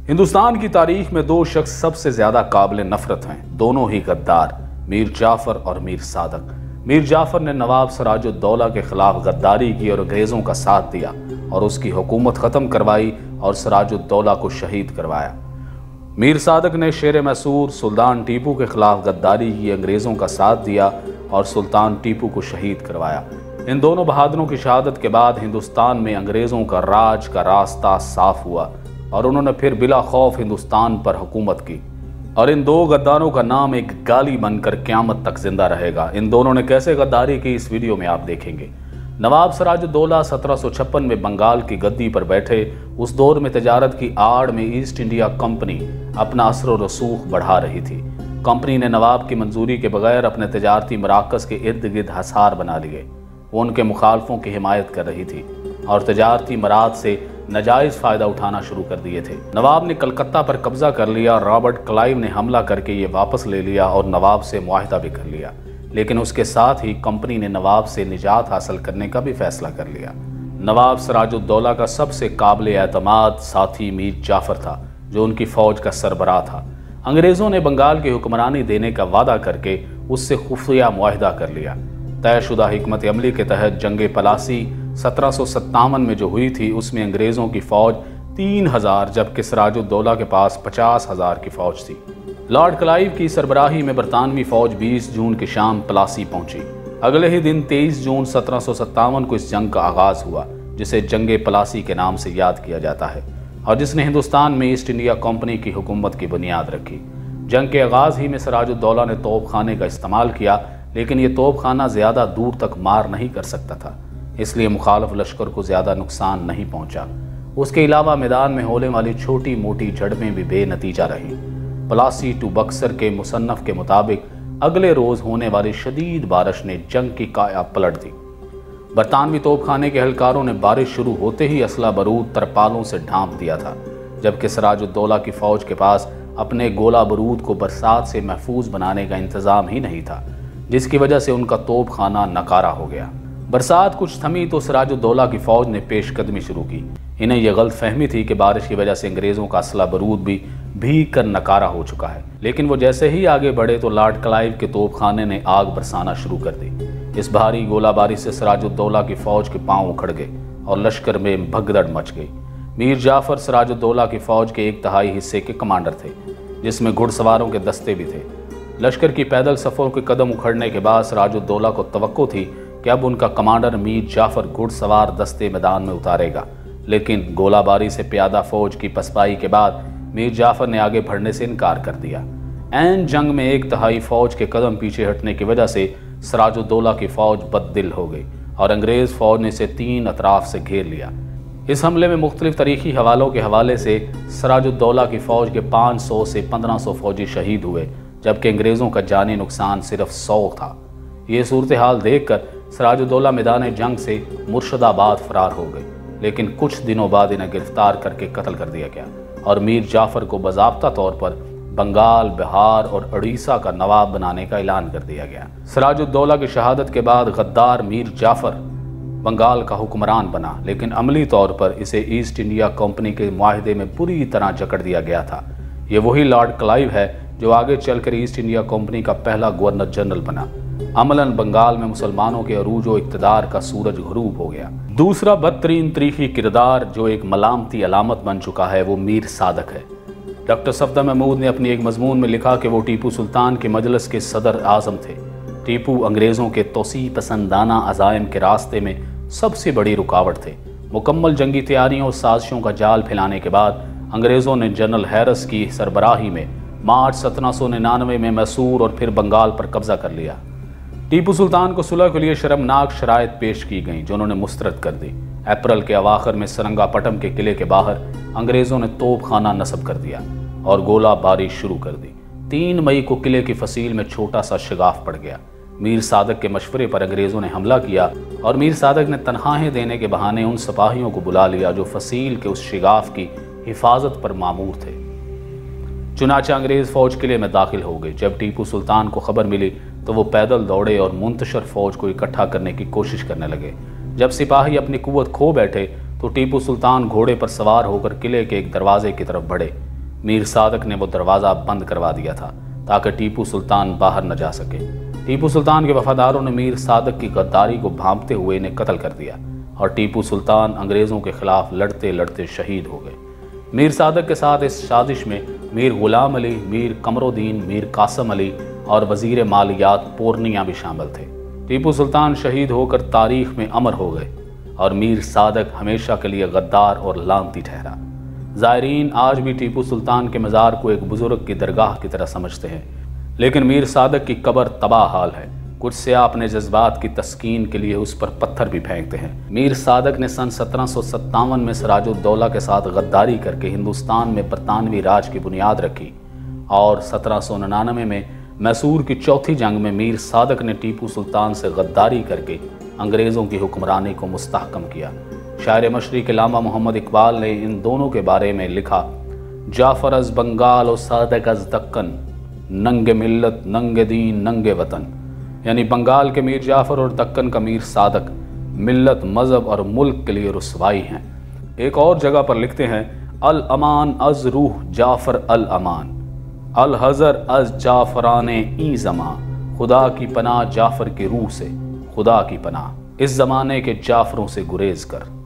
ہندوستان کی تاریخ میں دو شخص سب سے زیادہ قابل نفرت ہیں، دونوں ہی غدار، میر جعفر اور میر صادق۔ میر جعفر نے نواب سراج الدولہ کے خلاف غداری کی اور انگریزوں کا ساتھ دیا اور اس کی حکومت ختم کروائی اور سراج الدولہ کو شہید کروایا۔ میر صادق نے شیر میسور سلطان ٹیپو کے خلاف غداری کی، انگریزوں کا ساتھ دیا اور سلطان ٹیپو کو شہید کروایا۔ ان دونوں بہادروں کی شہادت کے بعد ہندوستان میں انگریزوں کا راج کا راستہ صاف ہوا اور انہوں نے پھر بلا خوف ہندوستان پر حکومت کی، اور ان دو غداروں کا نام ایک گالی بن کر قیامت تک زندہ رہے گا۔ ان دونوں نے کیسے غداری کی اس ویڈیو میں آپ دیکھیں گے۔ نواب سراج الدولہ 1756 میں بنگال کی گدی پر بیٹھے۔ اس دور میں تجارت کی آڑ میں ایسٹ انڈیا کمپنی اپنا اثر و رسوخ بڑھا رہی تھی۔ کمپنی نے نواب کی منظوری کے بغیر اپنے تجارتی مراکز کے ارد گرد حصار بنا لیے۔ وہ ان کے مخالفوں کی حمایت کر رہی تھی اور تجارتی مراد سے ناجائز فائدہ اٹھانا شروع کر دیے تھے۔ نواب نے کلکتہ پر قبضہ کر لیا، رابرٹ کلائیو نے حملہ کر کے یہ واپس لے لیا اور نواب سے معاہدہ بھی کر لیا، لیکن اس کے ساتھ ہی کمپنی نے نواب سے نجات حاصل کرنے کا بھی فیصلہ کر لیا۔ نواب سراج الدولہ کا سب سے قابل اعتماد ساتھی میر جعفر تھا، جو ان کی فوج کا سربراہ تھا۔ انگریزوں نے بنگال کی حکمرانی دینے کا وعدہ کر کے اس سے خفیہ معاہدہ کر لیا۔ طے شدہ حکمت عملی کے تحت جنگ پلاسی 1757 میں جو ہوئی تھی، اس میں انگریزوں کی فوج 3000 جبکہ سراج الدولہ کے پاس 50,000 کی فوج تھی۔ لارڈ کلائیو کی سربراہی میں برطانوی فوج 20 جون کی شام پلاسی پہنچی۔ اگلے ہی دن 23 جون 1757 کو اس جنگ کا آغاز ہوا، جسے جنگ پلاسی کے نام سے یاد کیا جاتا ہے اور جس نے ہندوستان میں ایسٹ انڈیا کمپنی کی حکومت کی بنیاد رکھی۔ جنگ کے آغاز ہی میں سراج الدولہ نے توپ خانے کا استعمال کیا، لیکن یہ توپ خانہ زیادہ دور تک مار نہیں کر سکتا تھا، اس لیے مخالف لشکر کو زیادہ نقصان نہیں پہنچا۔ اس کے علاوہ میدان میں ہونے والی چھوٹی موٹی جھڑپیں بھی بے نتیجہ رہیں۔ پلاسی ٹو بکسر کے مصنف کے مطابق اگلے روز ہونے والی شدید بارش نے جنگ کی کایا پلٹ دی۔ برطانوی توپ خانے کے اہلکاروں نے بارش شروع ہوتے ہی اسلحہ بارود ترپالوں سے ڈھانپ دیا تھا، جبکہ سراج الدولہ کی فوج کے پاس اپنے گولہ بارود کو برسات سے محفوظ بنانے کا انتظام ہی نہیں تھا، جس کی وجہ سے ان کا توپ خانہ ناکارہ ہو گیا۔ برسات کچھ تھمی تو سراج الدولہ کی فوج نے پیش قدمی شروع کی۔ انہیں یہ غلط فہمی تھی کہ بارش کی وجہ سے انگریزوں کا اسلحہ بارود بھی بھیگ کر ناکارہ ہو چکا ہے، لیکن وہ جیسے ہی آگے بڑھے تو لارڈ کلائیو کے توپ خانے نے آگ برسانا شروع کر دی۔ اس بھاری گولہ باری سے سراج الدولہ کی فوج کے پاؤں اکھڑ گئے اور لشکر میں بھگدڑ مچ گئی۔ میر جعفر سراج الدولہ کی فوج کے 1/3 حصے کے کمانڈر تھے، جس میں گھڑ سواروں کے دستے بھی تھے۔ لشکر کی پیدل صفوں کے قدم اکھڑنے کے بعد سراج الدولہ کو توقع تھی کہ اب ان کا کمانڈر میر جعفر گھڑ سوار دستے میدان میں اتارے گا، لیکن گولہ باری سے پیادہ فوج کی پسپائی کے بعد میر جعفر نے آگے بڑھنے سے انکار کر دیا۔ عین جنگ میں 1/3 فوج کے قدم پیچھے ہٹنے کی وجہ سے سراج الدولہ کی فوج بد دل ہو گئی اور انگریز فوج نے اسے 3 اطراف سے گھیر لیا۔ اس حملے میں مختلف تاریخی حوالوں کے حوالے سے سراج الدولہ کی فوج کے 500 سے 1500 فوجی شہید ہوئے، جبکہ انگریزوں کا جانی نقصان صرف 100 تھا۔ یہ صورتحال دیکھ کر سراج الدولہ میدان جنگ سے مرشد آباد فرار ہو گئے، لیکن کچھ دنوں بعد انہیں گرفتار کر کے قتل کر دیا گیا اور میر جعفر کو باضابطہ طور پر بنگال، بہار اور اڑیسہ کا نواب بنانے کا اعلان کر دیا گیا۔ سراج الدولہ کی شہادت کے بعد غدار میر جعفر بنگال کا حکمران بنا، لیکن عملی طور پر اسے ایسٹ انڈیا کمپنی کے معاہدے میں بری طرح جکڑ دیا گیا تھا۔ یہ وہی لارڈ کلائیو ہے جو آگے چل کر ایسٹ انڈیا کمپنی کا پہلا گورنر جنرل بنا۔ عملاً بنگال میں مسلمانوں کے عروج و اقتدار کا سورج غروب ہو گیا۔ دوسرا بدترین تاریخی کردار جو ایک ملامتی علامت بن چکا ہے وہ میر صادق ہے۔ ڈاکٹر صفدر محمود نے اپنی ایک مضمون میں لکھا کہ وہ ٹیپو سلطان کے مجلس کے صدر اعظم تھے۔ ٹیپو انگریزوں کے توسیع پسندانہ عزائم کے راستے میں سب سے بڑی رکاوٹ تھے۔ مکمل جنگی تیاریوں اور سازشوں کا جال پھیلانے کے بعد انگریزوں نے جنرل ہیرس کی سربراہی میں مارچ 1799 میں میسور اور پھر بنگال پر قبضہ کر لیا۔ ٹیپو سلطان کو صلح کے لیے شرمناک شرائط پیش کی گئیں جو انہوں نے مسترد کر دی۔ اپریل کے اواخر میں سرنگا پٹم کے قلعے کے باہر انگریزوں نے توپ خانہ نصب کر دیا اور گولہ باری شروع کر دی۔ 3 مئی کو قلعے کی فصیل میں چھوٹا سا شگاف پڑ گیا۔ میر صادق کے مشورے پر انگریزوں نے حملہ کیا اور میر صادق نے تنخواہیں دینے کے بہانے ان سپاہیوں کو بلا لیا جو فصیل کے اس شگاف کی حفاظت پر مامور تھے۔ چنانچہ انگریز فوج قلعے میں داخل ہو گئی۔ جب ٹیپو سلطان کو خبر ملی تو وہ پیدل دوڑے اور منتشر فوج کو اکٹھا کرنے کی کوشش کرنے لگے۔ جب سپاہی اپنی قوت کھو بیٹھے تو ٹیپو سلطان گھوڑے پر سوار ہو کر قلعے کے ایک دروازے کی طرف بڑھے۔ मीर सादक ने वो दरवाज़ा बंद करवा दिया था ताकि टीपू सुल्तान बाहर न जा सके। टीपू सुल्तान के वफादारों ने मीर सादक की गद्दारी को भांपते हुए इन्हें कत्ल कर दिया और टीपू सुल्तान अंग्रेज़ों के खिलाफ लड़ते लड़ते शहीद हो गए। मीर सादक के साथ इस साजिश में मीर गुलाम अली, मीर कमरुद्दीन, मीर कासम अली और वज़ीर मालियात पूर्निया भी शामिल थे। टीपू सुल्तान शहीद होकर तारीख में अमर हो गए और मीर सादक हमेशा के लिए गद्दार और लानती ठहरा। ज़ायरीन आज भी टीपू सुल्तान के मज़ार को एक बुज़ुर्ग की दरगाह की तरह समझते हैं, लेकिन मीर सादक की कब्र तबाह हाल है। कुछ से अपने जज्बात की तस्कीन के लिए उस पर पत्थर भी फेंकते हैं। मीर सादक ने सन 1757 में सिराजुद्दौला के साथ गद्दारी करके हिंदुस्तान में बरतानवी राज की बुनियाद रखी और 1799 में मैसूर की चौथी जंग में मीर सादक ने टीपू सुल्तान से गद्दारी करके अंग्रेज़ों की हुक्मरानी को मुस्तहकम किया। शायर मशरिक़ अल्लामा मोहम्मद इकबाल ने इन दोनों के बारे में लिखा, जाफ़र अज़ बंगाल और सादक अज़ दक्कन, नंगे मिल्लत नंगे दीन नंगे वतन। यानी बंगाल के मीर जाफ़र और दक्कन का मीर सादक मिल्लत, मज़हब और मुल्क के लिए रुसवाई हैं। एक और जगह पर लिखते हैं, अल अमान अज़ रूह जाफ़र अल अमान, अल हज़र अज़ जाफ़राने ई ज़मा, खुदा की पनाह जाफ़र की रूह से, खुदा की पनाह इस ज़माने के जाफ़रों से गुरेज कर।